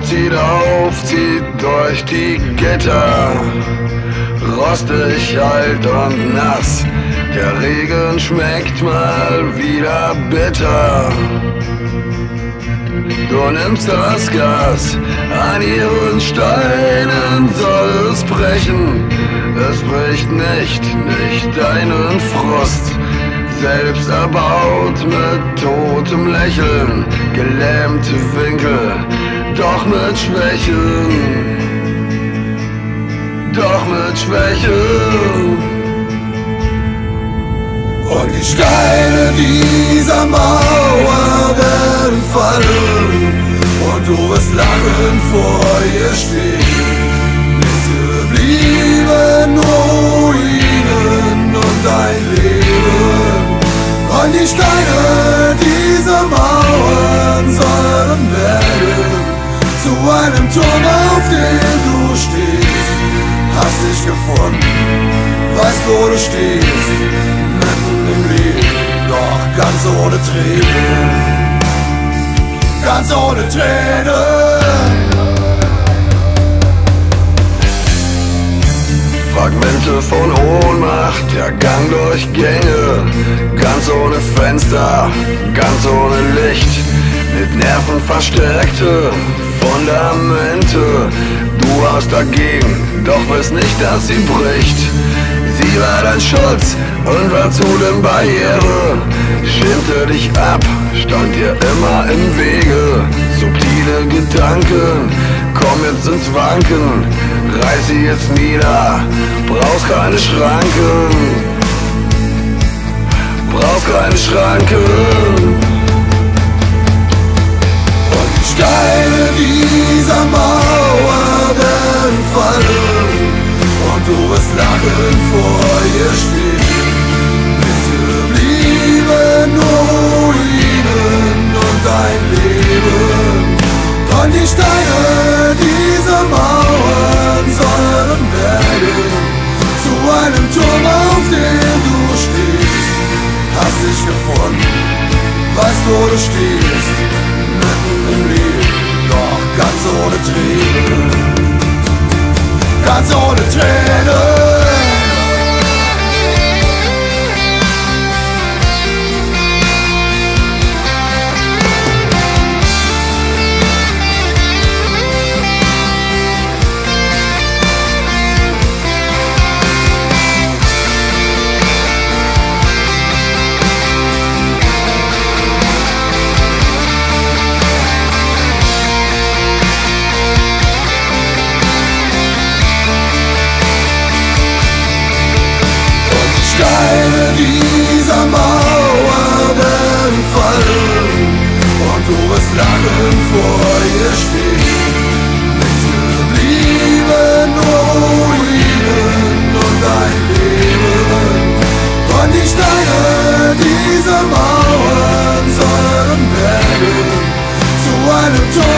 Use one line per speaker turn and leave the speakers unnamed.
zieht durch die Gitter. Rostig, alt und nass, der Regen schmeckt mal wieder bitter. Du nimmst das Gas, an ihren Steinen soll es brechen. Es bricht nicht deinen Frust, selbst erbaut mit totem Lächeln, gelähmte Winkel, doch mit Schwächen. Doch mit Schwächen. Und die Steine dieser Mauer werden fallen und du wirst lachend vor ihr stehen. Nichts geblieben, nur Ruinen und ein Leben. Und die Steine dieser Mauern sollen werden zu einem Turm, auf dem du stehst. Hast dich gefunden, weißt, wo du stehst, mitten im Leben, doch ganz ohne Tränen, ganz ohne Tränen. Fragmente von Ohnmacht, der Gang durch Gänge, ganz ohne Fenster, ganz ohne Licht, mit Nerven verstärkte Fundamente. Du haust dagegen, doch weißt nicht, dass sie bricht. Sie war dein Schutz und war zudem Barriere, schirmte dich ab, stand dir immer im Wege. Subtile Gedanken, komm jetzt ins Wanken, reiß sie jetzt nieder, brauchst keine Schranken, brauchst keine Schranken. Und die Steine dieser Mauer werden fallen und du wirst lachend vor ihr stehen. Nichts geblieben, nur Ruinen und ein Leben. Und die Steine dieser Mauern sollen werden zu einem Turm, auf dem du stehst. Hast dich gefunden, weißt, wo du stehst, mitten im Leben, doch ganz ohne Tränen, ganz ohne Tränen. Steine dieser Mauer werden fallen und du wirst lachend vor ihr stehen. Nichts geblieben, nur Ruinen und ein Leben. Und die Steine dieser Mauern sollen werden zu einem Turm,